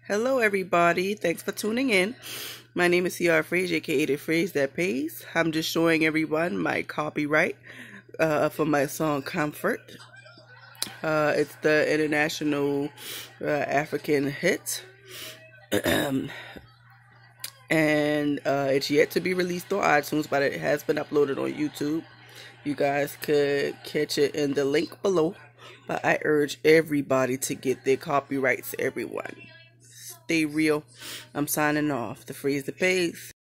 Hello, everybody. Thanks for tuning in. My name is CR Phrase, aka The Phrase That Pays. I'm just showing everyone my copyright for my song Comfort. It's the international African hit. And it's yet to be released on iTunes, but it has been uploaded on YouTube. You guys could catch it in the link below. But I urge everybody to get their copyrights, everyone. Stay real. I'm signing off. The Phrase That Pays.